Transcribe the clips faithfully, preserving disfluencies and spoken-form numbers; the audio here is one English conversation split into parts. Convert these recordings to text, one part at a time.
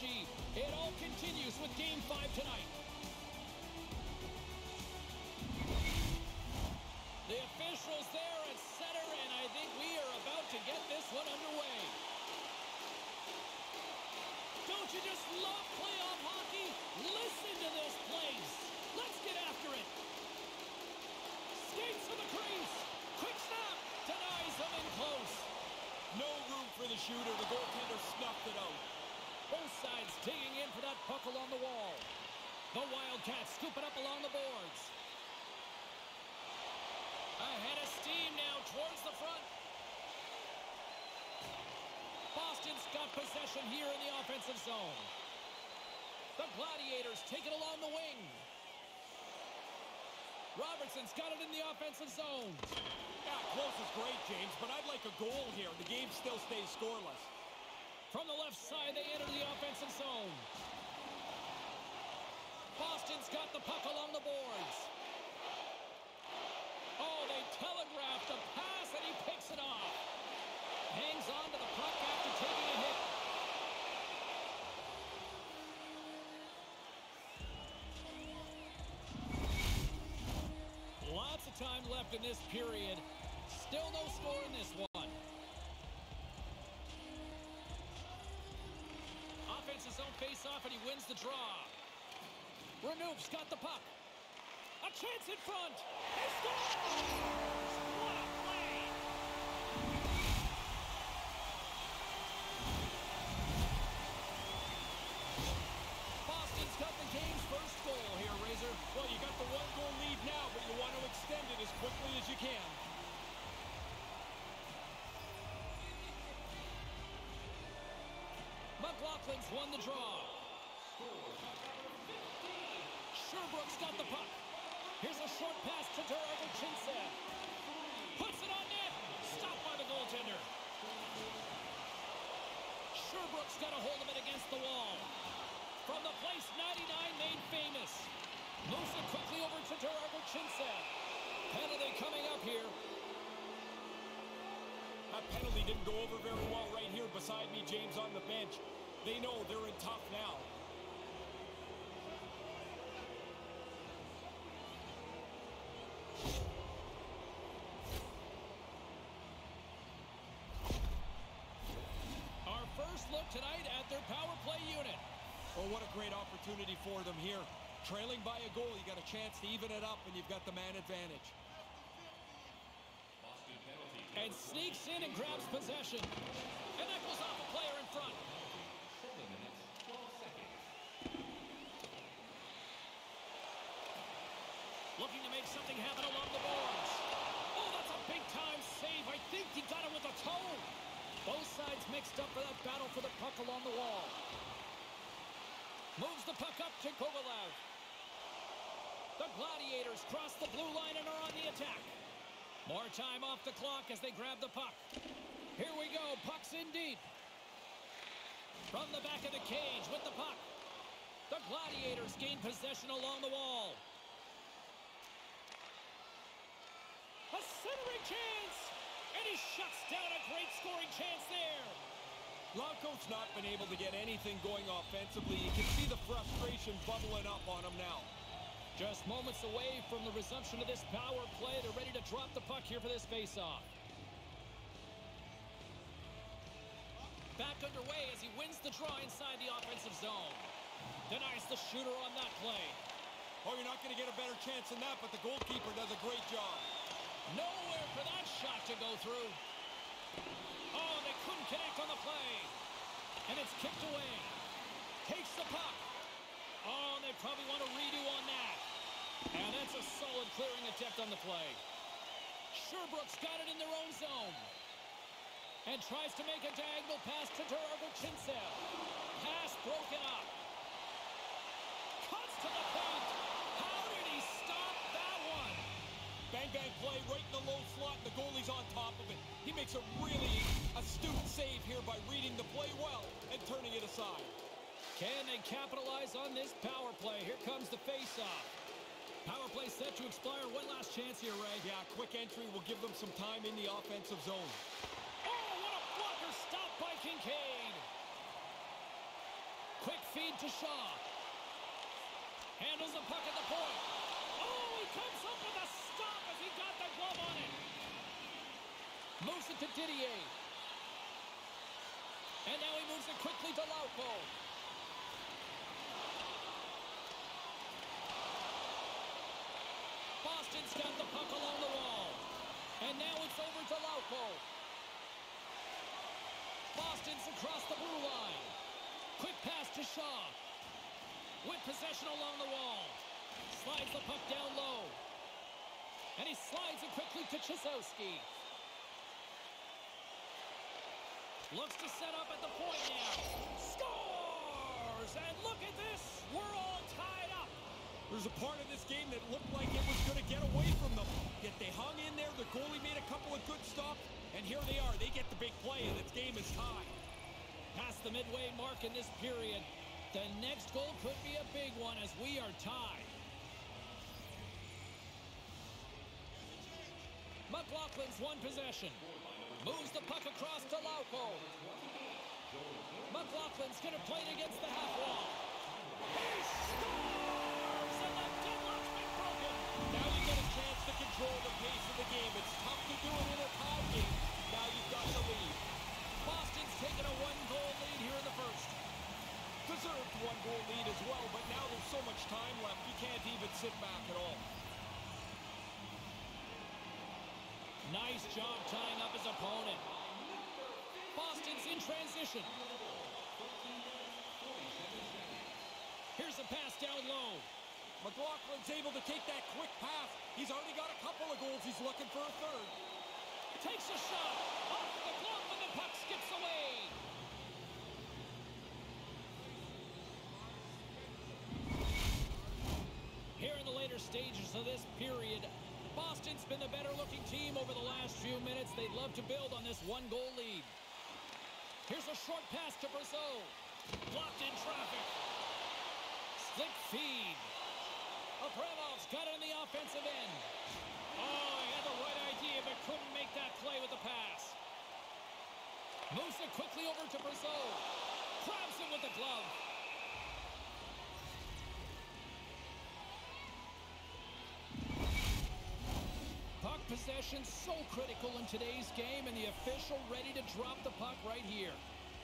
energy. It all continues with Game five tonight. The officials there at center, and I think we are about to get this one underway. Don't you just love playoff hockey? Listen to this place. Let's get after it. Skates to the crease. Quick snap. Denies them in close. No room for the shooter. The goaltender snuffed it out. Both sides digging in for that puck along the wall. The Wildcats scoop it up along the boards. Ahead of steam now towards the front. Boston's got possession here in the offensive zone. The Gladiators take it along the wing. Robertson's got it in the offensive zone. Yeah, close is great, James, but I'd like a goal here. The game still stays scoreless. From the left side, they enter the offensive zone. Boston's got the puck along the boards. Oh, they telegraphed the pass, and he picks it off. Hangs on to the puck after taking a hit. Lots of time left in this period. Still no score in this one. Offensive zone face-off, and he wins the draw. Renouf's got the puck. A chance in front. He scores! What a play! Boston's got the game's first goal here, Razor. Well, you got the one-goal lead now, but you want to extend it as quickly as you can. McLaughlin's won the draw. Sherbrooke's got the puck. Here's a short pass to Derek Chinset. Puts it on net. Stopped by the goaltender. Sherbrooke's got a hold of it against the wall. From the place ninety-nine made famous. Moves it quickly over to Derek Chinset. Penalty coming up here. That penalty didn't go over very well right here beside me, James, on the bench. They know they're in tough now. Our first look tonight at their power play unit. Oh, what a great opportunity for them here. Trailing by a goal, you got a chance to even it up, and you've got the man advantage. And sneaks in and grabs possession. And that goes off a player in front. Looking to make something happen along the boards. Oh, that's a big-time save. I think he got it with a toe. Both sides mixed up for that battle for the puck along the wall. Moves the puck up to Kovalev. The Gladiators cross the blue line and are on the attack. More time off the clock as they grab the puck. Here we go. Puck's in deep. From the back of the cage with the puck. The Gladiators gain possession along the wall. A centering chance! And he shuts down a great scoring chance there. Lonko's not been able to get anything going offensively. You can see the frustration bubbling up on him now. Just moments away from the resumption of this power play. They're ready to drop the puck here for this faceoff. Back underway as he wins the draw inside the offensive zone. Denies the shooter on that play. Oh, you're not going to get a better chance than that, but the goalkeeper does a great job. Nowhere for that shot to go through. Oh, they couldn't connect on the play. And it's kicked away. Takes the puck. Oh, they probably want a redo on that. And that's a solid clearing attempt on the play. Sherbrooke's got it in their own zone. And tries to make a diagonal pass to Derek Chinset. Pass broken up. Cuts to the paint. How did he stop that one? Bang, bang play right in the low slot, and the goalie's on top of it. He makes a really astute save here by reading the play well and turning it aside. Can they capitalize on this power play? Here comes the face-off. Power play set to expire. One last chance here, Ray. Yeah, quick entry will give them some time in the offensive zone. Oh, what a blocker stop by Kincaid. Quick feed to Shaw. Handles the puck at the point. Oh, he comes up with a stop as he got the glove on it. Moves it to Didier. And now he moves it quickly to Lauko. Boston's got the puck along the wall. And now it's over to Lauko. Boston's across the blue line. Quick pass to Shaw. With possession along the wall. Slides the puck down low. And he slides it quickly to Chisowski. Looks to set up at the point now. Scores! And look at this. We're all tied up. There's a part of this game that looked like it was going to get away from them. Yet they hung in there. The goalie made a couple of good stops. And here they are. They get the big play, and this game is tied. Past the midway mark in this period. The next goal could be a big one as we are tied. McLaughlin's won possession. Moves the puck across to Lauko. McLaughlin's going to play it against the half wall. He scores! And the deadlock's been broken. Now you get a chance to control the pace of the game. It's tough to do it in a tie game. Now you've got the lead. Boston's taken a one-goal lead here in the first. Deserved one-goal lead as well, but now there's so much time left, you can't even sit back at all. Nice job tying up his opponent. Boston's in transition. Here's a pass down low. McLaughlin's able to take that quick pass. He's already got a couple of goals. He's looking for a third. Takes a shot. Off the glove and the puck skips away. Here in the later stages of this period, Boston's been the better-looking team over the last few minutes. They'd love to build on this one-goal lead. Here's a short pass to Brazeau. Blocked in traffic. Slick feed. Abramov's got it on the offensive end. Oh, he had the right idea, but couldn't make that play with the pass. Moves it quickly over to Brazeau. Grabs it with the glove. Puck possession so critical in today's game, and the official ready to drop the puck right here.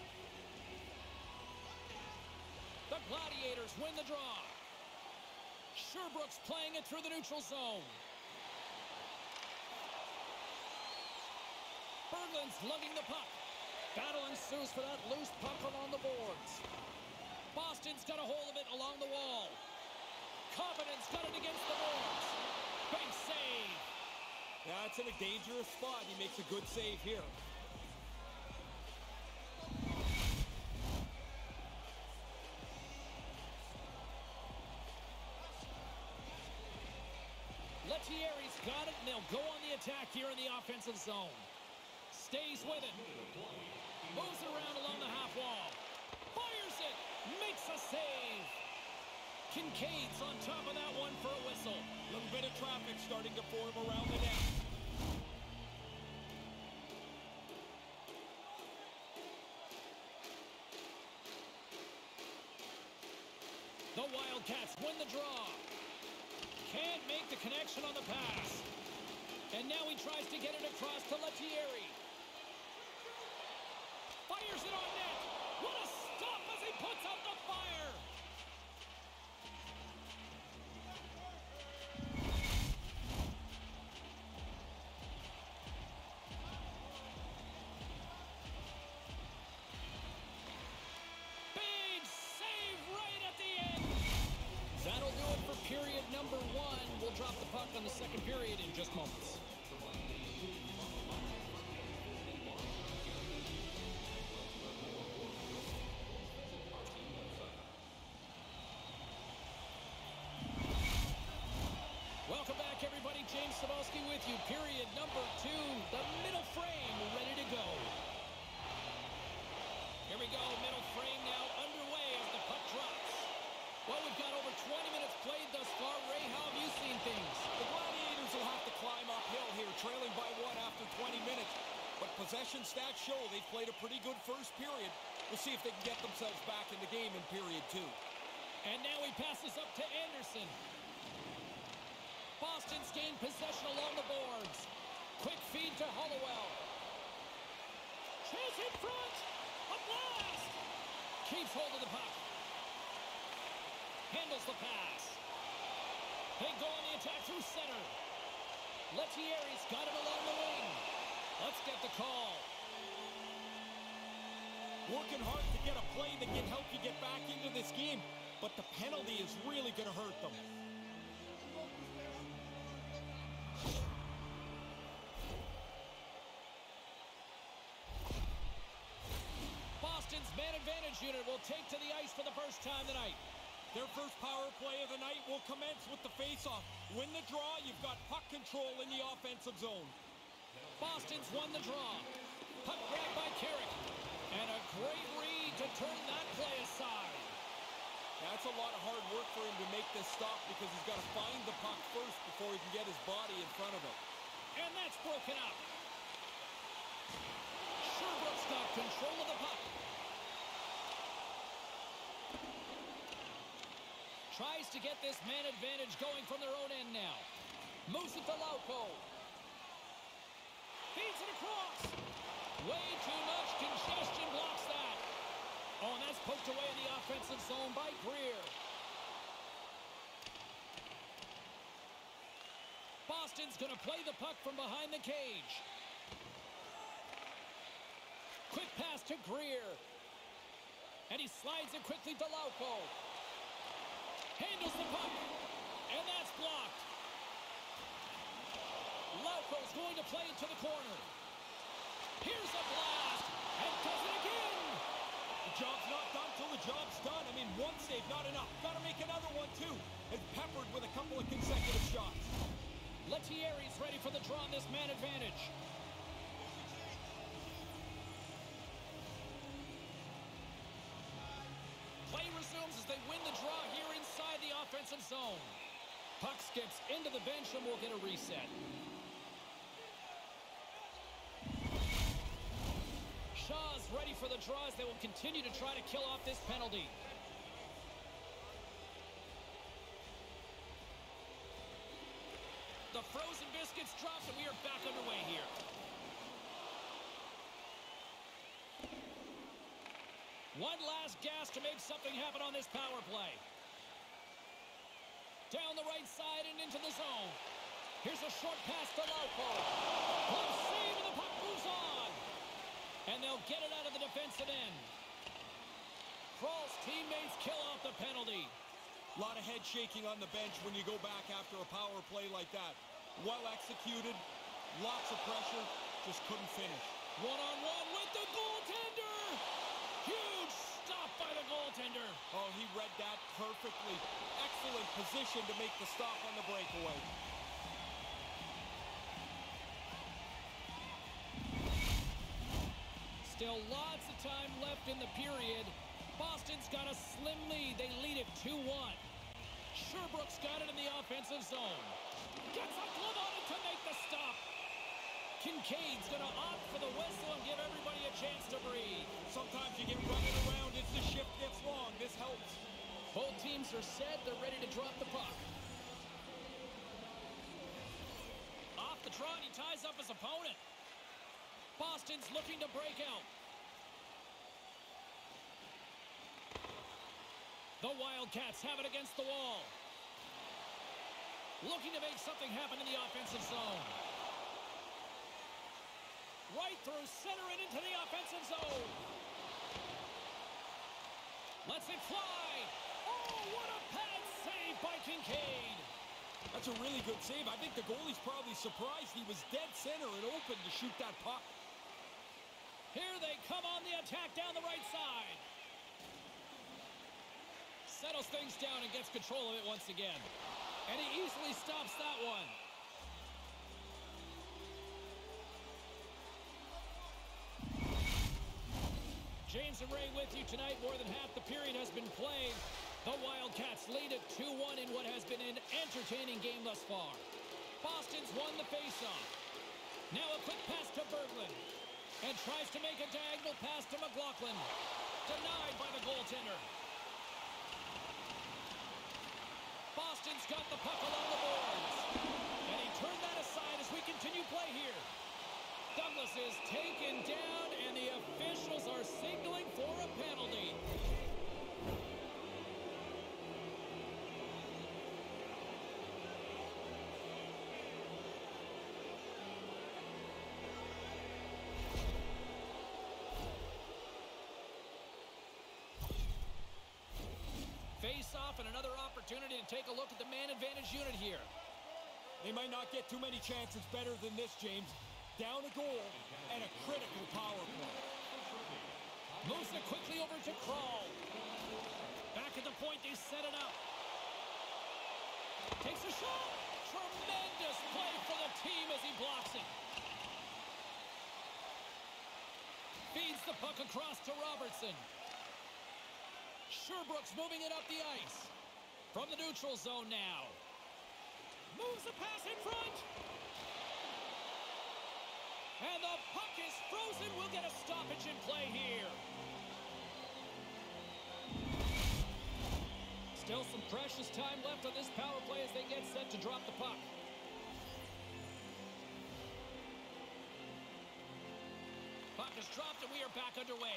The Gladiators win the draw. Sherbrooke's playing it through the neutral zone. Berglund's lugging the puck. Battle ensues for that loose puck along the boards. Boston's got a hold of it along the wall. Confidence got it against the boards. Big save. That's in a dangerous spot. He makes a good save here. Lettieri's got it, and they'll go on the attack here in the offensive zone. Stays with it. Moves around along the half wall. Fires it. Makes a save. Kincaid's on top of that one for a whistle. A little bit of traffic starting to form around the net. The Wildcats win the draw. Can't make the connection on the pass. And now he tries to get it across to Lettieri. Fires it on net. What a stop as he puts out the fire. Big save right at the end. That'll do it for period number one. We'll drop the puck on the second period in just moments. Welcome back, everybody. James Cybulski with you. Period number two. The middle frame ready to go. Here we go. Middle frame now underway as the puck drops. Well, we've got over twenty minutes played thus far. Ray, how have you seen things? The Gladiators will have to climb uphill here, trailing by one after twenty minutes. But possession stats show they've played a pretty good first period. We'll see if they can get themselves back in the game in period two. And now he passes up to Anderson. Boston's gained possession along the boards. Quick feed to Hollowell. Chase in front. A blast. Keeps hold of the puck. Handles the pass. They go on the attack through center. Lettieri's got it along the wing. Let's get the call. Working hard to get a play that can help you get back into this game, but the penalty is really going to hurt them. Boston's man advantage unit will take to the ice for the first time tonight. Their first power play of the night will commence with the faceoff. Win the draw, you've got puck control in the offensive zone. Boston's won the draw. Puck grabbed by Carrick. And a great read to turn that play aside. That's a lot of hard work for him to make this stop because he's got to find the puck first before he can get his body in front of it. And that's broken up. Sherbrooke's got control of the puck. Tries to get this man advantage going from their own end now. Moves it to Lauko. Feeds it across. Way too much congestion blocks that. Oh, and that's poked away in the offensive zone by Greer. Boston's going to play the puck from behind the cage. Quick pass to Greer. And he slides it quickly to Lauko. Handles the puck. And that's blocked. Lauko's going to play it to the corner. Here's a blast, and does it again. The job's not done till the job's done. I mean, one save, not enough. Got to make another one, too. And peppered with a couple of consecutive shots. Lettieri's ready for the draw on this man advantage. Play resumes as they win the draw here inside the offensive zone. Puck skips into the bench and we'll get a reset. Shaw's ready for the draw as they will continue to try to kill off this penalty. The frozen biscuits dropped and we are back underway here. One last gas to make something happen on this power play. Down the right side and into the zone. Here's a short pass to Lauko. Glove save and the puck moves on. And they'll get it out of the defensive end. Kral's teammates kill off the penalty. A lot of head shaking on the bench when you go back after a power play like that. Well executed, lots of pressure, just couldn't finish. One-on-one with the goaltender. Huge stop by the goaltender. Oh, he read that perfectly. Excellent position to make the stop on the breakaway. Still lots of time left in the period. Boston's got a slim lead. They lead it two one. Sherbrooke's got it in the offensive zone. Gets a glove on it to make the stop. Kincaid's going to opt for the whistle and give everybody a chance to breathe. Sometimes you get running around as the shift gets long. This helps. Both teams are set. They're ready to drop the puck. Off the draw, and he ties up his opponent. Boston's looking to break out. The Wildcats have it against the wall. Looking to make something happen in the offensive zone. Right through center and into the offensive zone. Lets it fly. Oh, what a pad save by Kincaid. That's a really good save. I think the goalie's probably surprised he was dead center and open to shoot that puck. Here they come on the attack down the right side. Settles things down and gets control of it once again. And he easily stops that one. James and Ray with you tonight. More than half the period has been played. The Wildcats lead at two one in what has been an entertaining game thus far. Boston's won the faceoff. Now a quick pass to Berglund. And tries to make a diagonal pass to McLaughlin. denied by the goaltender. Boston's got the puck along the boards. And he turned that aside as we continue play here. Douglas is taken down, and the officials are signaling for a penalty. Face off and another opportunity to take a look at the man advantage unit here. They might not get too many chances better than this, James. Down a goal and a critical power play. Moves it quickly over to Crawl. Back at the point, they set it up. Takes a shot. Tremendous play for the team as he blocks it. Feeds the puck across to Robertson. Sherbrooke's moving it up the ice. From the neutral zone now. Moves the pass in front. And the puck is frozen. We'll get a stoppage in play here. Still some precious time left on this power play as they get set to drop the puck. Puck is dropped and we are back underway.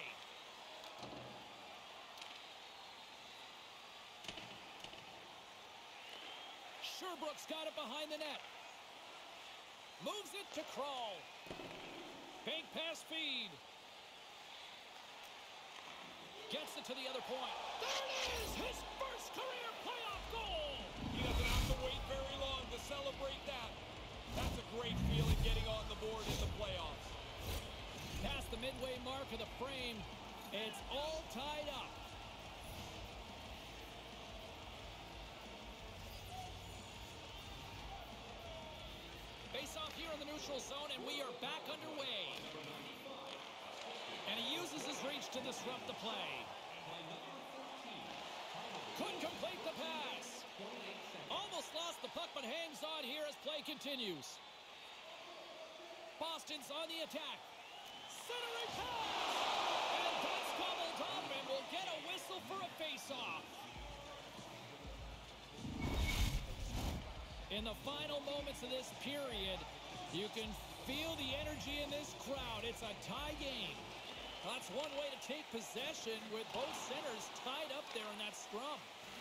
Sherbrooke's got it behind the net. Moves it to Crawl. Bank pass feed. Gets it to the other point. There it is! His first career playoff goal! He doesn't have to wait very long to celebrate that. That's a great feeling getting on the board in the playoffs. Past the midway mark of the frame, it's all tied up. Face-off here in the neutral zone, and we are back underway. And he uses his reach to disrupt the play. Couldn't complete the pass. Almost lost the puck, but hangs on here as play continues. Boston's on the attack. Centering pass! And that's gobbled up, and we'll get a whistle for a face-off. In the final moments of this period, you can feel the energy in this crowd. It's a tie game. That's one way to take possession with both centers tied up there in that scrum.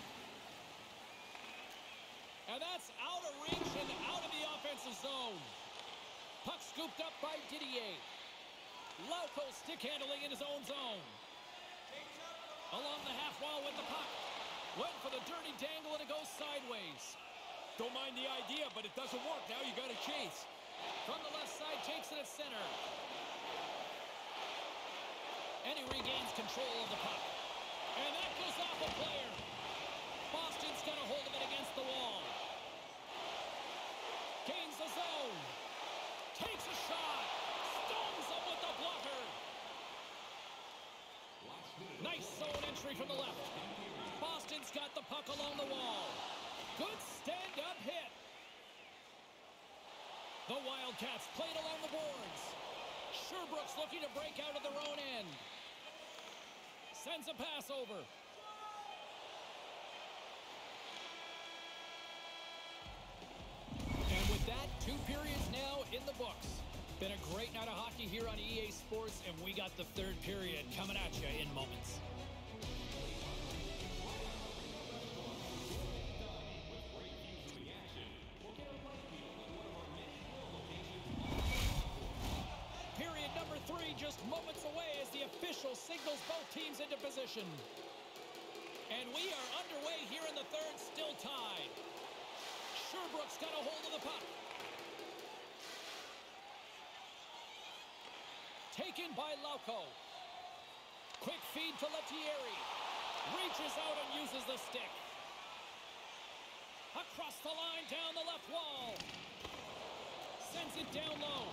And that's out of reach and out of the offensive zone. Puck scooped up by Didier. Lauko stick handling in his own zone. Along the half wall with the puck. Went for the dirty dangle and it goes sideways. Don't mind the idea, but it doesn't work. Now you got to chase. From the left side, takes it at center. And he regains control of the puck. And that goes off a player. Boston's got a hold of it against the wall. Gains the zone. Takes a shot. Stones him with the blocker. Nice zone entry from the left. Boston's got the puck along the wall. Good stand-up hit. The Wildcats played along the boards. Sherbrooke's looking to break out of their own end. Sends a pass over. And with that, two periods now in the books. Been a great night of hockey here on E A Sports, and we got the third period coming at you in moments. Three just moments away as the official signals both teams into position. And we are underway here in the third, still tied. Sherbrooke's got a hold of the puck. Taken by Lauko. Quick feed to Lettieri. Reaches out and uses the stick. Across the line, down the left wall. Sends it down low.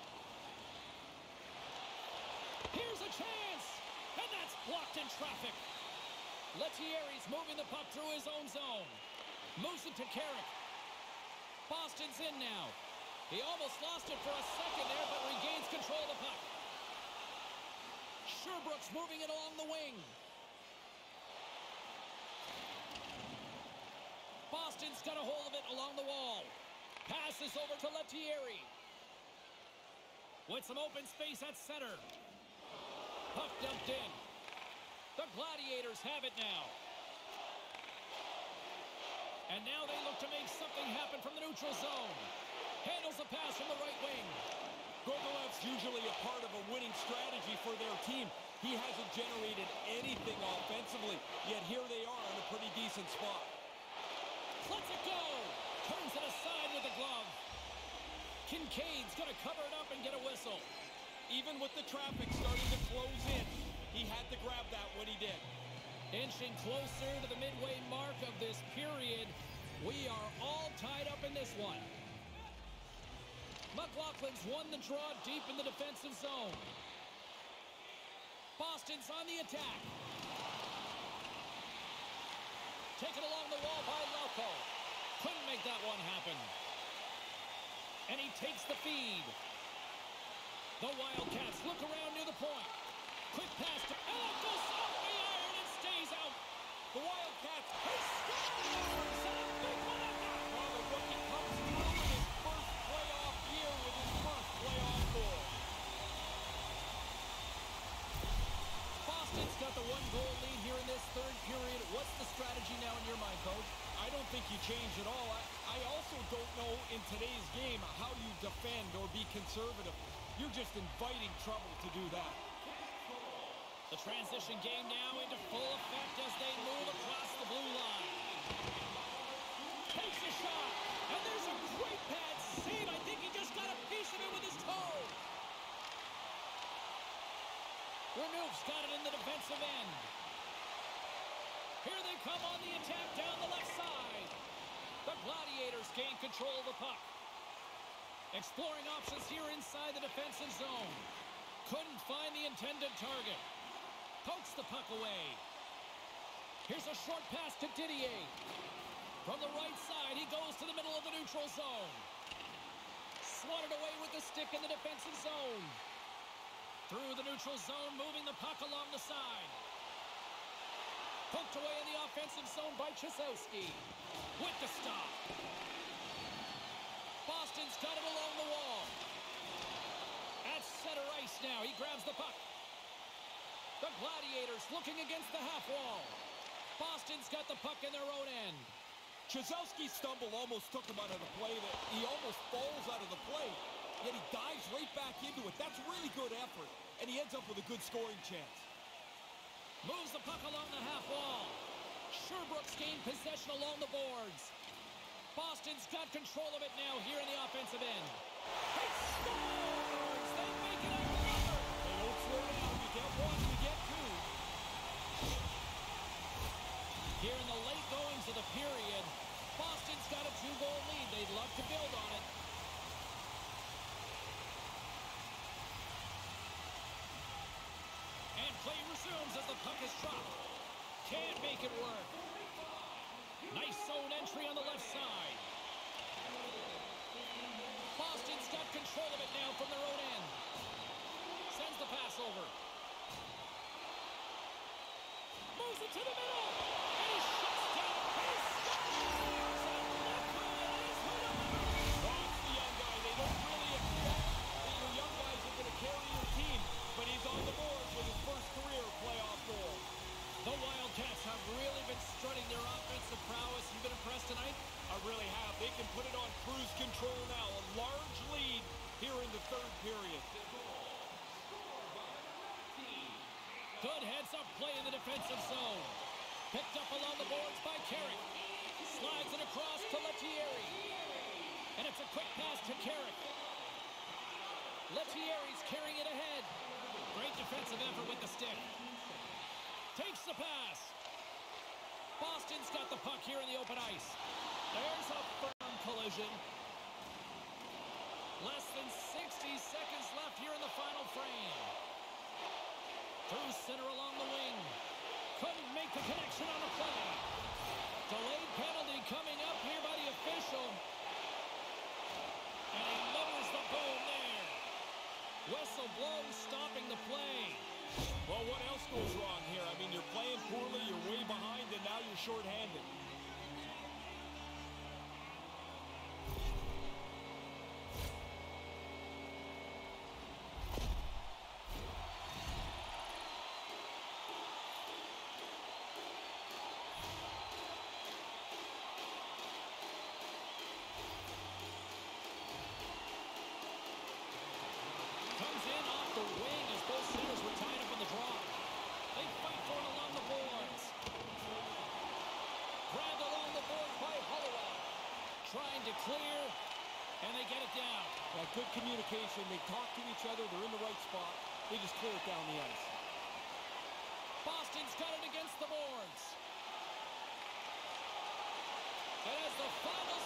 Here's a chance, and that's blocked in traffic. Lettieri's moving the puck through his own zone. Moves it to Carrick. Boston's in now. He almost lost it for a second there, but regains control of the puck. Sherbrooks moving it along the wing. Boston's got a hold of it along the wall. Passes over to Lettieri. With some open space at center. Puck dumped in. The Gladiators have it now. And now they look to make something happen from the neutral zone. Handles the pass from the right wing. Gogolev's usually a part of a winning strategy for their team. He hasn't generated anything offensively, yet here they are in a pretty decent spot. Lets it go. Turns it aside with the glove. Kincaid's going to cover it up and get a whistle. Even with the traffic starting to close in, he had to grab that when he did. Inching closer to the midway mark of this period. We are all tied up in this one. McLaughlin's won the draw deep in the defensive zone. Boston's on the attack. Taken along the wall by Lauko. Couldn't make that one happen. And he takes the feed. The Wildcats look around near the point. Quick pass to... Oh, it goes off the iron and stays out. The Wildcats... He scores! And a big one at that. While the rookie comes through in his first playoff year with his first playoff goal. Boston's got the one-goal lead here in this third period. What's the strategy now in your mind, Coach? I don't think you change at all. I, I also don't know in today's game how you defend or be conservative. You're just inviting trouble to do that. The transition game now into full effect as they move across the blue line. Takes a shot, and there's a great pad save. I think he just got a piece of it with his toe. Renouf's got it in the defensive end. Here they come on the attack down the left side. The Gladiators gain control of the puck. Exploring options here inside the defensive zone. Couldn't find the intended target. Pokes the puck away. Here's a short pass to Didier. From the right side, he goes to the middle of the neutral zone. Swatted away with the stick in the defensive zone. Through the neutral zone, moving the puck along the side. Poked away in the offensive zone by Chisowski. With the stop. Boston's got it along the wall. At center ice now, he grabs the puck. The Gladiators looking against the half wall. Boston's got the puck in their own end. Chisowski's stumble almost took him out of the play. That he almost falls out of the play, yet he dives right back into it. That's really good effort, and he ends up with a good scoring chance. Moves the puck along the half wall. Sherbrooks gained possession along the boards. Boston's got control of it now here in the offensive end. He scores! They make it another! They don't slow down. You get one, you get two. Here in the late goings of the period, Boston's got a two-goal lead. They'd love to build on it. And play resumes as the puck is dropped. Can't make it work. Nice zone entry on the left side. Boston's got control of it now from their own end. Sends the pass over. Moves it to the middle. And he shuts down. He scores! And Lauko is hit up. Watch the young guy. They don't really expect that your young guys are going to carry your team, but he's on the board with his first career playoff goal. The Wildcats have really been strutting their offensive prowess. You've been impressed tonight? I really have. They can put it on cruise control now. A large lead here in the third period. Good heads-up play in the defensive zone. Picked up along the boards by Carrick. Slides it across to Lettieri. And it's a quick pass to Carrick. Lettieri's carrying it ahead. Great defensive effort with the stick. Takes the pass. Boston's got the puck here in the open ice. There's a firm collision. Less than sixty seconds left here in the final frame. Through center along the wing. Couldn't make the connection on the play. Delayed penalty coming up here by the official. And he lowers the boom there. Whistle blows, stopping the play. Well, what else goes wrong here? I mean, you're playing poorly, you're way behind, and now you're shorthanded. Comes in off the wing as both centers were tied up in the draw. They fight for it along the boards. Grabbed along the boards by Holloway. Trying to clear, and they get it down. Yeah, good communication. They talk to each other. They're in the right spot. They just clear it down the ice. Boston's got it against the boards. And as the final